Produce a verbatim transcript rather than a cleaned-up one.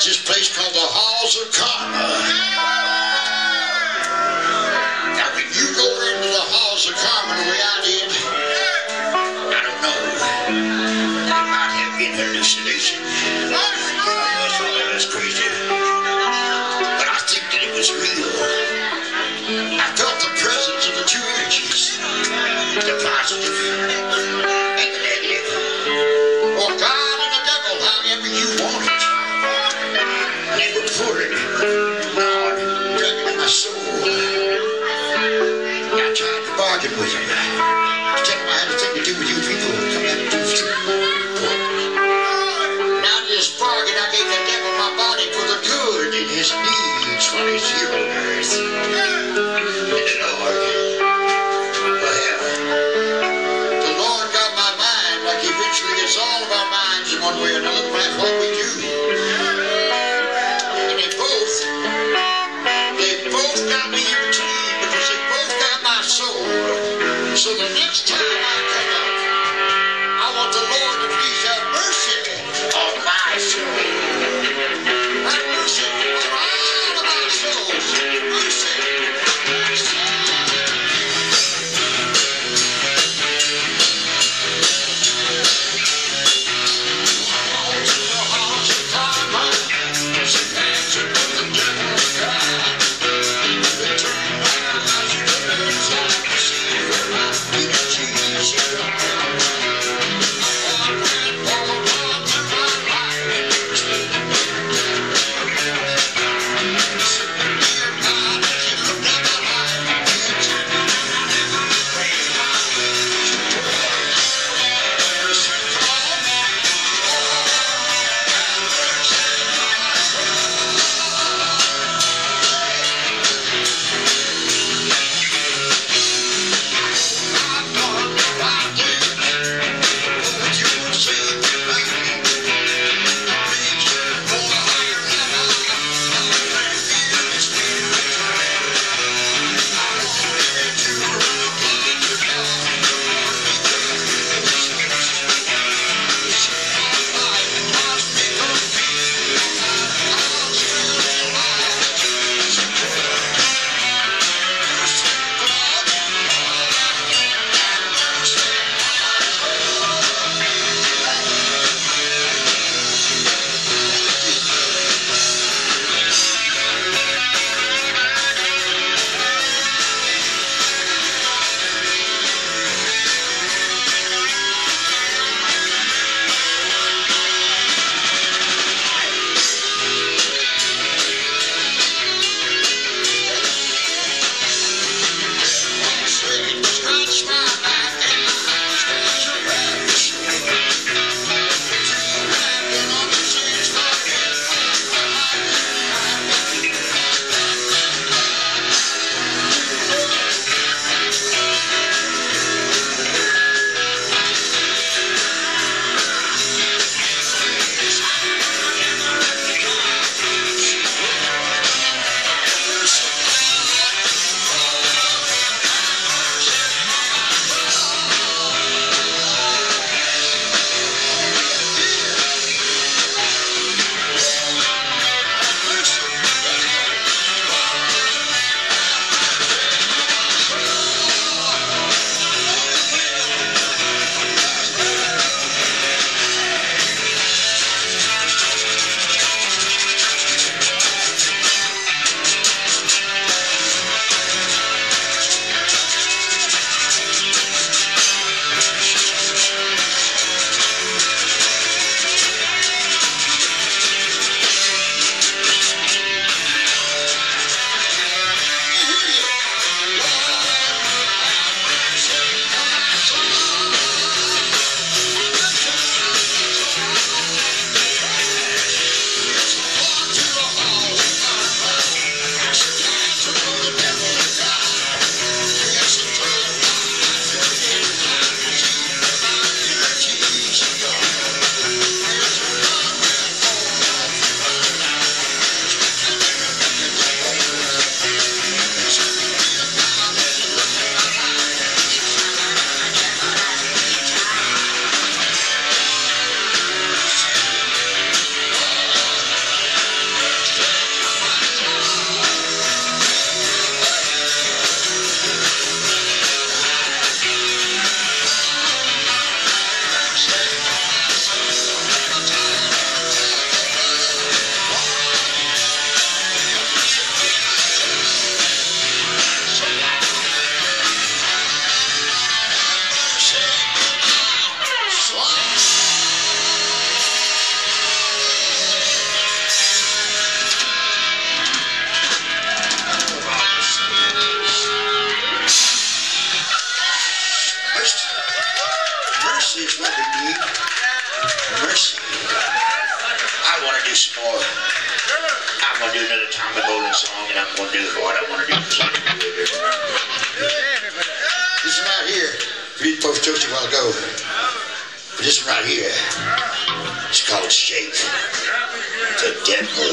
That's this place called the Halls of Karma. Now, when you go into the Halls of Karma the way I did, I don't know. It might have been hallucination. That's crazy. But I think that it was real. I felt the presence of the two energies, the positive and the negative, or God and the devil, however you want it. They were pulling on, dragging in my soul. I tried to bargain with him. Tell him I had nothing to do with you people. Come out and do with you. Now this bargain, I gave the devil my body for the good in his needs while he's here on earth. And the Lord, well, the Lord got my mind, like he eventually gets all of our minds in one way or another, no matter what we do. And they both, they both got me in between because they both got my soul. So the next time I come up, I want the Lord to please have mercy on my soul. Have mercy on all of my souls. you some more. I'm going to do another Tommy Bolin song, and I'm going to do what I want to do. This one right here, we first took it a while ago. But this one right here, it's called Shake the Devil.